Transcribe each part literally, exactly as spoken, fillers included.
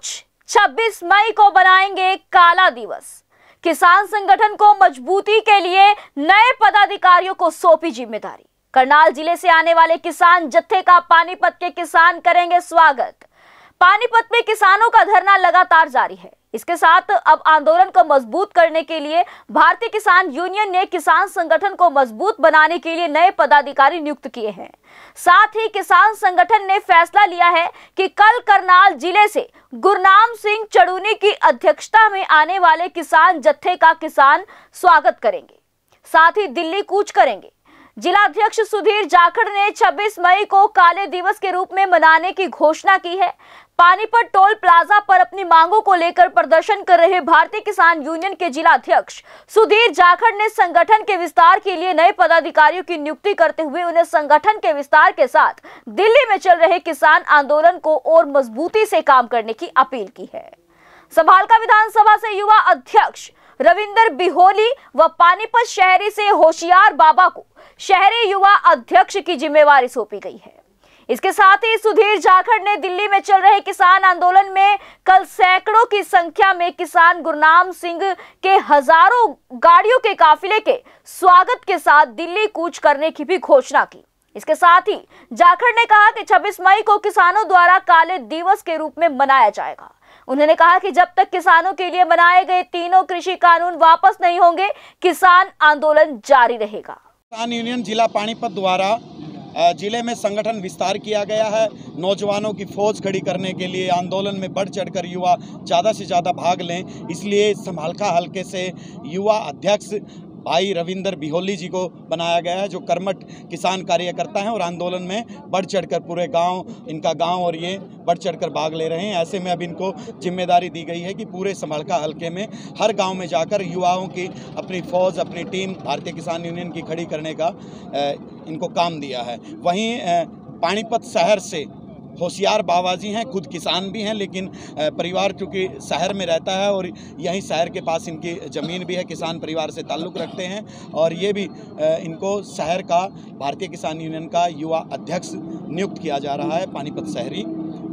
सोच, छब्बीस मई को बनाएंगे काला दिवस। किसान संगठन को मजबूती के लिए नए पदाधिकारियों को सौंपी जिम्मेदारी। करनाल जिले से आने वाले किसान जत्थे का पानीपत के किसान करेंगे स्वागत। पानीपत में किसानों का धरना लगातार जारी है। इसके साथ अब आंदोलन को मजबूत करने के लिए भारतीय किसान यूनियन ने किसान संगठन को मजबूत बनाने के लिए नए पदाधिकारी नियुक्त किए हैं। साथ ही किसान संगठन ने फैसला लिया है कि कल करनाल जिले से गुरनाम सिंह चढ़ूनी की अध्यक्षता में आने वाले किसान जत्थे का किसान स्वागत करेंगे, साथ ही दिल्ली कूच करेंगे। जिलाध्यक्ष सुधीर जाखड़ ने छब्बीस मई को काले दिवस के रूप में मनाने की घोषणा की है। पानीपत टोल प्लाजा पर अपनी मांगों को लेकर प्रदर्शन कर रहे भारतीय किसान यूनियन के जिलाध्यक्ष सुधीर जाखड़ ने संगठन के विस्तार के लिए नए पदाधिकारियों की नियुक्ति करते हुए उन्हें संगठन के विस्तार के साथ दिल्ली में चल रहे किसान आंदोलन को और मजबूती से काम करने की अपील की है। संभालका विधानसभा से युवा अध्यक्ष रविंदर बिहोली व पानीपत शहरी से होशियार बाबा को शहरी युवा अध्यक्ष की जिम्मेवारी सौंपी गई है। इसके साथ ही सुधीर जाखड़ ने दिल्ली में चल रहे किसान आंदोलन में कल सैकड़ों की संख्या में किसान गुरनाम सिंह के हजारों गाड़ियों के काफिले के स्वागत के साथ दिल्ली कूच करने की भी घोषणा की। इसके साथ ही जाखड़ ने कहा कि छब्बीस मई को किसानों द्वारा काले दिवस के रूप में मनाया जाएगा। उन्होंने कहा कि जब तक किसानों के लिए बनाए गए तीनों कृषि कानून वापस नहीं होंगे, किसान आंदोलन जारी रहेगा। किसान यूनियन जिला पानीपत द्वारा जिले में संगठन विस्तार किया गया है। नौजवानों की फौज खड़ी करने के लिए आंदोलन में बढ़ चढ़कर युवा ज़्यादा से ज़्यादा भाग लें, इसलिए संभालका हल्के से युवा अध्यक्ष भाई रविंदर बिहोली जी को बनाया गया है, जो कर्मठ किसान कार्यकर्ता हैं और आंदोलन में बढ़ चढ़कर पूरे गांव, इनका गांव और ये बढ़ चढ़कर भाग ले रहे हैं। ऐसे में अब इनको जिम्मेदारी दी गई है कि पूरे संभालका हल्के में हर गांव में जाकर युवाओं की अपनी फौज, अपनी टीम भारतीय किसान यूनियन की खड़ी करने का इनको काम दिया है। वहीं पानीपत शहर से होशियार बाबा जी हैं, खुद किसान भी हैं, लेकिन परिवार चूँकि शहर में रहता है और यहीं शहर के पास इनकी ज़मीन भी है, किसान परिवार से ताल्लुक़ रखते हैं और ये भी इनको शहर का भारतीय किसान यूनियन का युवा अध्यक्ष नियुक्त किया जा रहा है। पानीपत शहरी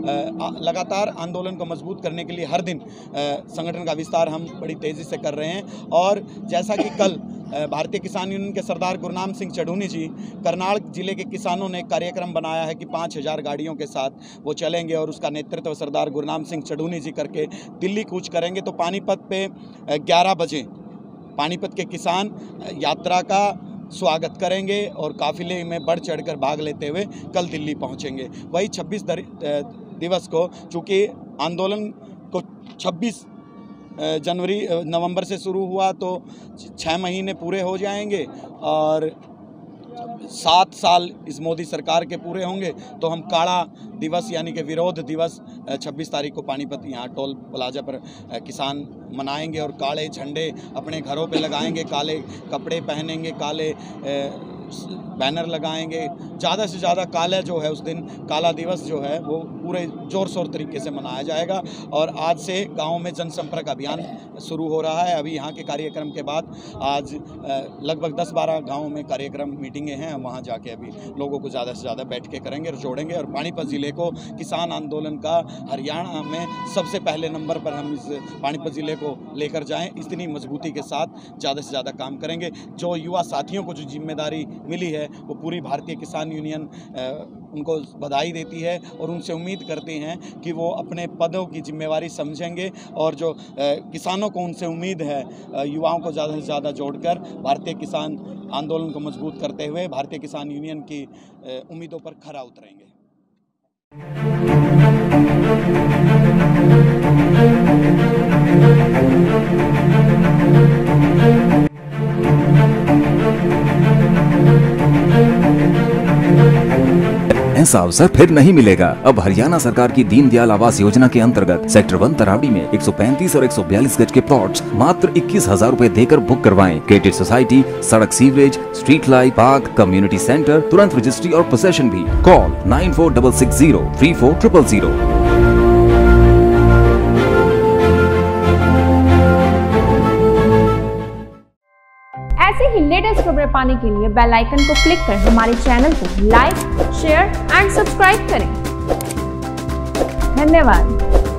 लगातार आंदोलन को मजबूत करने के लिए हर दिन संगठन का विस्तार हम बड़ी तेज़ी से कर रहे हैं और जैसा कि कल भारतीय किसान यूनियन के सरदार गुरनाम सिंह चढ़ूनी जी करनाल जिले के किसानों ने कार्यक्रम बनाया है कि पाँच हज़ार गाड़ियों के साथ वो चलेंगे और उसका नेतृत्व सरदार गुरनाम सिंह चढ़ूनी जी करके दिल्ली कूच करेंगे। तो पानीपत पे ग्यारह बजे पानीपत के किसान यात्रा का स्वागत करेंगे और काफिले में बढ़ चढ़कर भाग लेते हुए कल दिल्ली पहुंचेंगे। वही छब्बीस दिवस को, चूँकि आंदोलन को छब्बीस जनवरी नवंबर से शुरू हुआ तो छः महीने पूरे हो जाएंगे और सात साल इस मोदी सरकार के पूरे होंगे तो हम काला दिवस यानी कि विरोध दिवस छब्बीस तारीख को पानीपत यहाँ टोल प्लाजा पर किसान मनाएंगे और काले झंडे अपने घरों पे लगाएंगे, काले कपड़े पहनेंगे, काले बैनर लगाएंगे। ज़्यादा से ज़्यादा काला जो है उस दिन काला दिवस जो है वो पूरे ज़ोर शोर तरीके से मनाया जाएगा और आज से गाँव में जनसंपर्क अभियान शुरू हो रहा है। अभी यहाँ के कार्यक्रम के बाद आज लगभग दस बारह गाँव में कार्यक्रम मीटिंगें हैं, वहाँ जाके अभी लोगों को ज़्यादा से ज़्यादा बैठ के करेंगे और जोड़ेंगे और पानीपत ज़िले को किसान आंदोलन का हरियाणा में सबसे पहले नंबर पर हम इस पानीपत ज़िले को लेकर जाएँ, इतनी मजबूती के साथ ज़्यादा से ज़्यादा काम करेंगे। जो युवा साथियों को जो जिम्मेदारी मिली है वो पूरी भारतीय किसान यूनियन उनको बधाई देती है और उनसे उम्मीद करते हैं कि वो अपने पदों की जिम्मेवारी समझेंगे और जो किसानों को उनसे उम्मीद है युवाओं को ज़्यादा से ज़्यादा जोड़कर भारतीय किसान आंदोलन को मजबूत करते हुए भारतीय किसान यूनियन की उम्मीदों पर खरा उतरेंगे। ऐसा अवसर फिर नहीं मिलेगा। अब हरियाणा सरकार की दीनदयाल आवास योजना के अंतर्गत सेक्टर वन तरावड़ी में एक सौ पैंतीस और एक सौ बयालीस गज के प्लॉट्स मात्र इक्कीस हजार रूपए देकर बुक करवाएं। क्रेडिट सोसाइटी, सड़क, sewerage, street light, park, community centre, तुरंत रजिस्ट्री और पोसेशन भी। Call nine four double six zero three four triple zero. ऐसे ही लेटेस्ट खबरें पाने के लिए बेल आइकन को क्लिक कर हमारे चैनल को लाइक, शेयर एंड सब्सक्राइब करें। धन्यवाद।